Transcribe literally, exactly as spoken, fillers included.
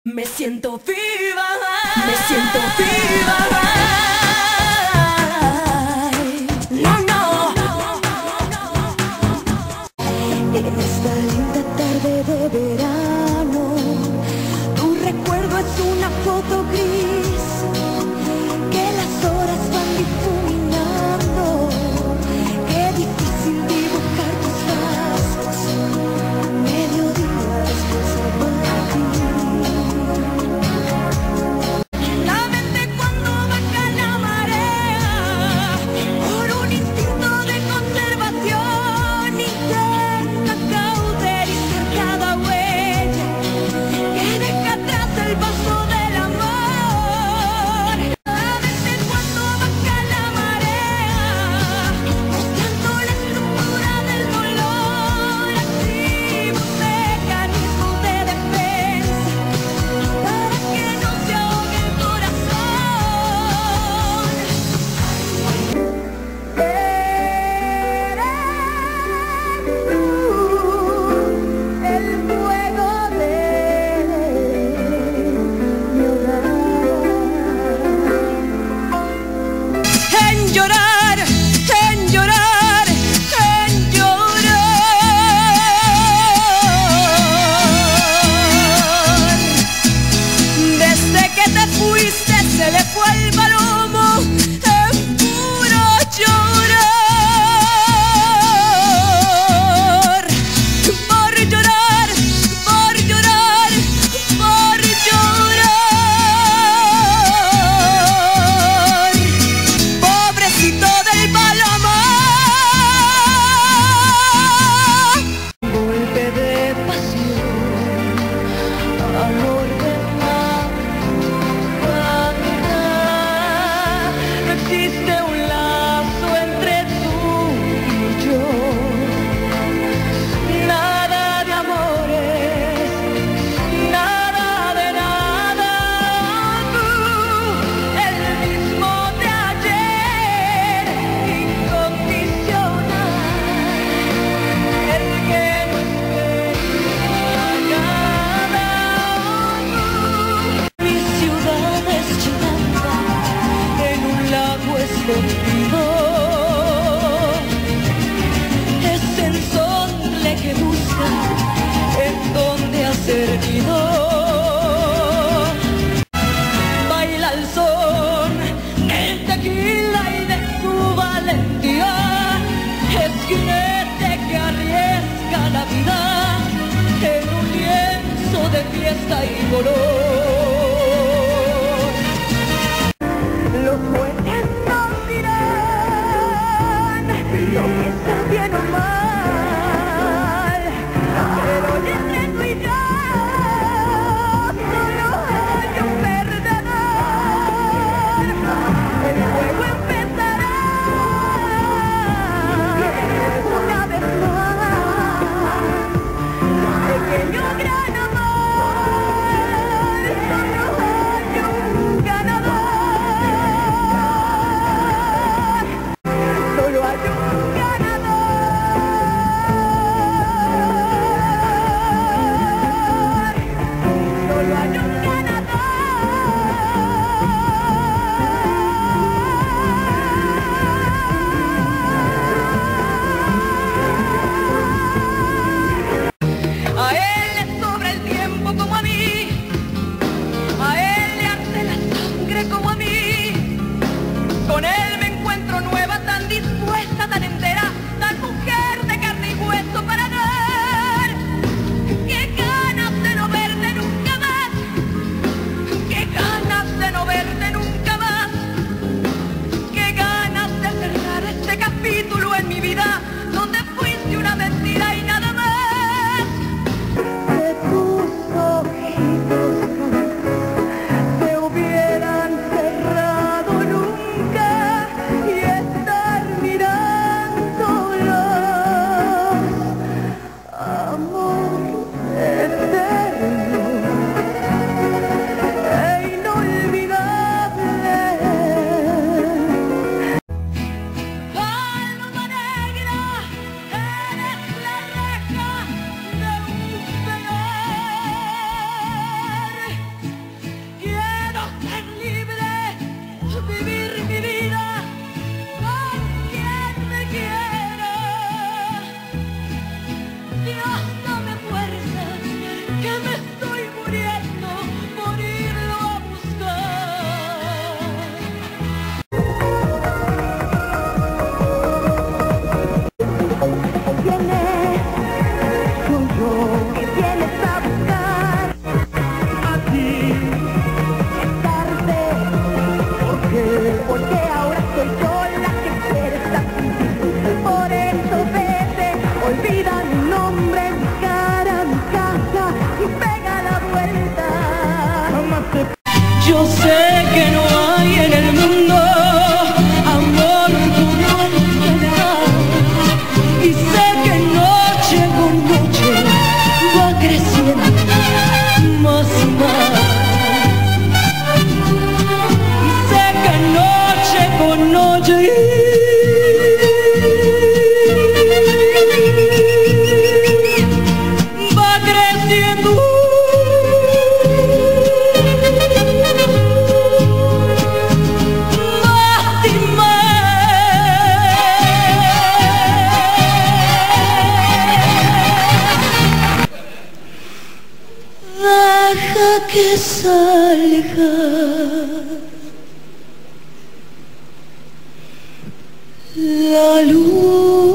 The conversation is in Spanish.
Me siento viva, me siento viva. No, no. En esta linda tarde de verano, tu recuerdo es una foto gris que las horas van difuminando. Qué difícil dibujar tus rasgos, mediodía descansado en ti. La mente cuando baja la marea, por un instinto de conservación, intenta cauterizar cada huella que deja atrás el paso del amor. Yo sé que no hay en el mundo amor como el que me das, y sé que noche con noche va creciendo más y más, y sé que noche con noche va creciendo más y más. Deja que salga la luz.